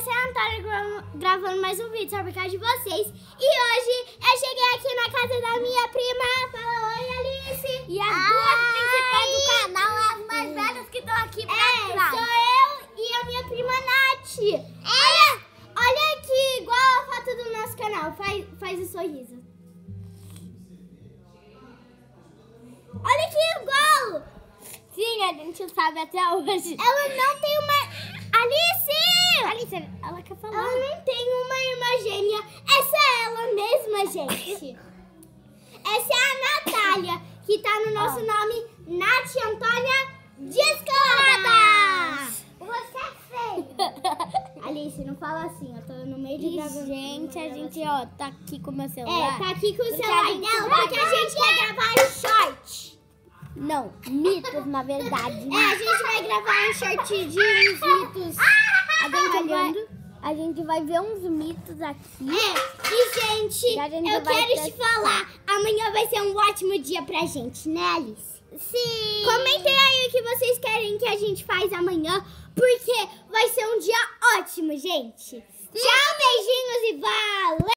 essa é a Antônia gravando mais um vídeo só por causa de vocês. E hoje eu cheguei aqui na casa da minha prima. Fala oi, Alice. E as duas principais do canal, as mais velhas que estão aqui pra trás. Sou eu e a minha prima Nath. Olha aqui, igual a foto do nosso canal. Faz o sorriso. Olha que igual. Sim, a gente sabe até hoje. Ela não tem uma... Alice, ela quer falar. Ela não tem uma irmã gêmea. Essa é ela mesma, gente. Essa é a Natália, que tá no nosso nome, Nath Antônia Descolada. Você é feia. Alice, não fala assim, eu tô no meio de gravar. Gente, a gente, ó, tá aqui com o meu celular. Tá aqui com o Porque celular a gente dela, vai porque a gente quer gravar short. Não, mitos, na verdade. A gente vai gravar um short de uns mitos. A gente vai ver uns mitos aqui. E gente, E a gente eu vai quero te testar. falar, amanhã vai ser um ótimo dia pra gente, né, Alice? Sim. Comentem aí o que vocês querem que a gente faz amanhã, porque vai ser um dia ótimo, gente. Tchau, beijinhos e valeu!